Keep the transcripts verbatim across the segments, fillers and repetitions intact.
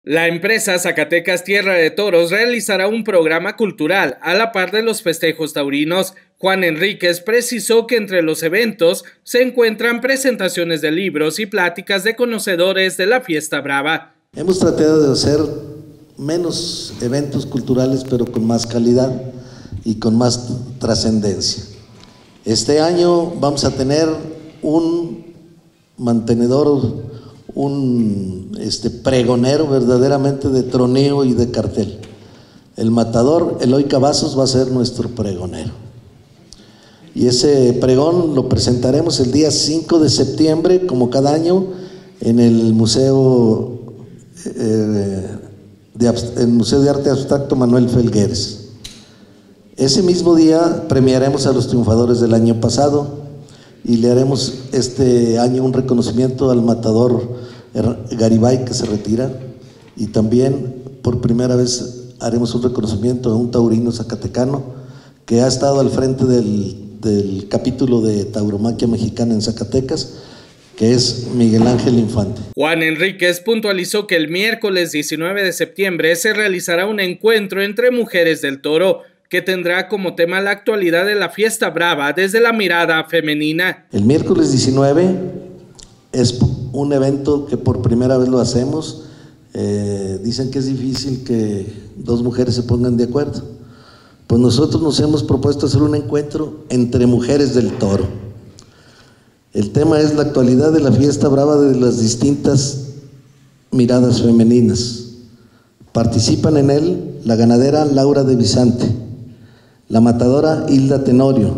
La empresa Zacatecas Tierra de Toros realizará un programa cultural a la par de los festejos taurinos. Juan Enríquez precisó que entre los eventos se encuentran presentaciones de libros y pláticas de conocedores de la fiesta brava. Hemos tratado de hacer menos eventos culturales, pero con más calidad y con más trascendencia. Este año vamos a tener un mantenedor, un este, pregonero verdaderamente de troneo y de cartel. El matador Eloy Cavazos va a ser nuestro pregonero. Y ese pregón lo presentaremos el día cinco de septiembre, como cada año, en el Museo, eh, de, el Museo de Arte Abstracto Manuel Felgueres. Ese mismo día premiaremos a los triunfadores del año pasado y le haremos este año un reconocimiento al matador Garibay, que se retira, y también por primera vez haremos un reconocimiento a un taurino zacatecano que ha estado al frente del, del capítulo de tauromaquia mexicana en Zacatecas, que es Miguel Ángel Infante. Juan Enríquez puntualizó que el miércoles diecinueve de septiembre se realizará un encuentro entre mujeres del toro, que tendrá como tema la actualidad de la fiesta brava desde la mirada femenina. El miércoles diecinueve es un evento que por primera vez lo hacemos. Eh, dicen que es difícil que dos mujeres se pongan de acuerdo. Pues nosotros nos hemos propuesto hacer un encuentro entre mujeres del toro. El tema es la actualidad de la fiesta brava de las distintas miradas femeninas. Participan en él la ganadera Laura de Vicente, la matadora Hilda Tenorio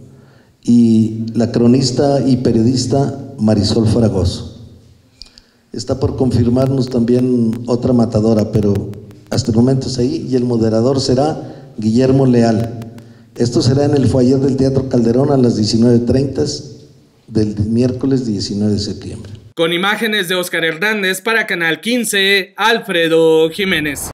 y la cronista y periodista Marisol Fragoso. Está por confirmarnos también otra matadora, pero hasta el momento es ahí, y el moderador será Guillermo Leal. Esto será en el foyer del Teatro Calderón a las diecinueve treinta del miércoles diecinueve de septiembre. Con imágenes de Oscar Hernández para Canal quince, Alfredo Jiménez.